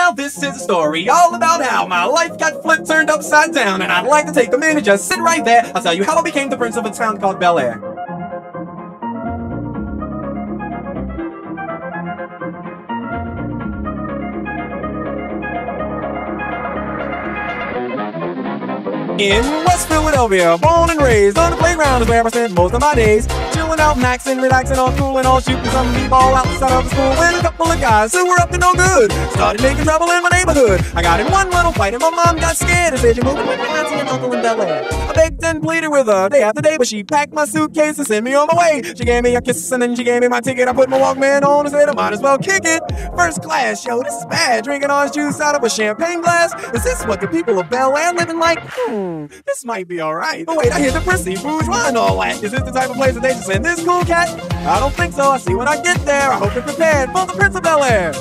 Now this is a story all about how my life got flipped, turned upside down, and I'd like to take a minute, just sit right there. I'll tell you how I became the prince of a town called Bel-Air. In West Philadelphia, born and raised, on the playground is where I spent most of my days. Chilling out, maxing, relaxing, all cool and all shooting some b-ball outside of the school with a couple of guys who were up to no good. Started making trouble in my neighborhood. I got in one little fight and my mom got scared and said, "You're moving with your auntie and uncle in Bel-Air." I begged and pleaded with her day after day, but she packed my suitcase and sent me on my way. She gave me a kiss and then she gave me my ticket. I put my Walkman on and said I might as well kick it. First class, yo, this is bad. Drinking orange juice out of a champagne glass. Is this what the people of Bel-Air living like? This might be alright. But wait, I hear the prissy bourgeois and all that. Is this the type of place that they just send this cool cat? I don't think so. I see when I get there. I hope you're prepared for the Prince of Bel-Air.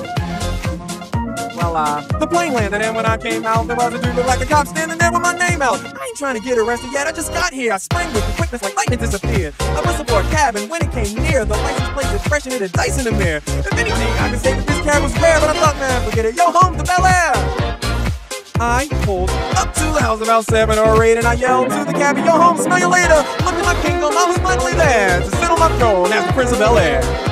Well, the plane landed, and when I came out, there was a dude with like a cop standing there with my name out. I ain't trying to get arrested yet. I just got here. I sprang with the quickness like lightning disappeared. I whistled for a cab, and when it came near, the license plate was fresh and it had dice in the mirror. If anything, I could say that this cab was rare, but I thought, man, forget it. Yo, home to Bel-Air. I pulled up to the house about 7 or 8, and I yelled to the cabbie, "Yo, home, smell you later." Look at my kingdom, I was finally there to sit on my throne as the Prince of Bel-Air.